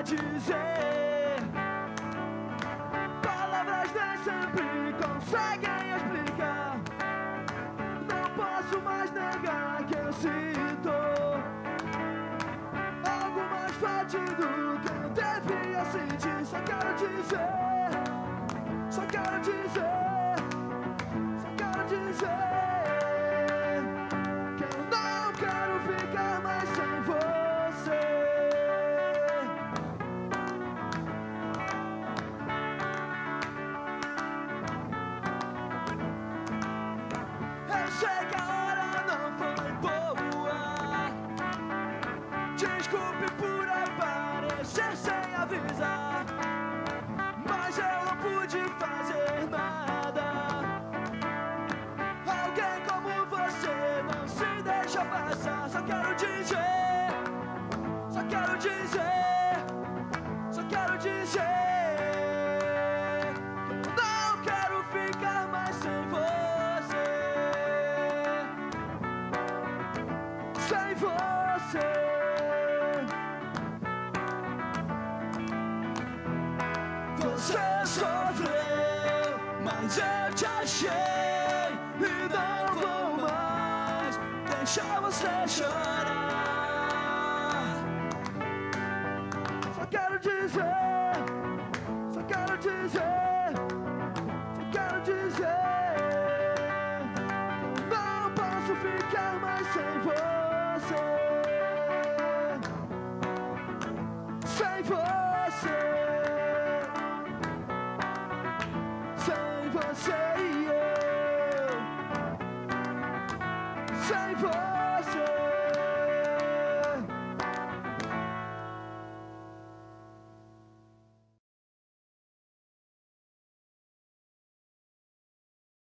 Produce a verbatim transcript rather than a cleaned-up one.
dizer. Palavras nem sempre conseguem explicar. Não posso mais negar que eu sinto algo mais forte do que eu devia sentir. Só quero dizer, só quero dizer, só quero dizer que eu não quero ficar mais sem você. Eu sei que a hora não foi boa. Desculpe por aparecer sem avisar, mas eu não pude fazer nada. Alguém como você não se deixa passar. Só quero dizer, só quero dizer, só quero dizer que eu não quero ficar mais sem você. Sem você. Você sofreu, mas eu te achei e não vou mais deixar você chorar. Só quero dizer, só quero dizer, só quero dizer que eu não posso ficar mais sem você. Sem você. Sem você.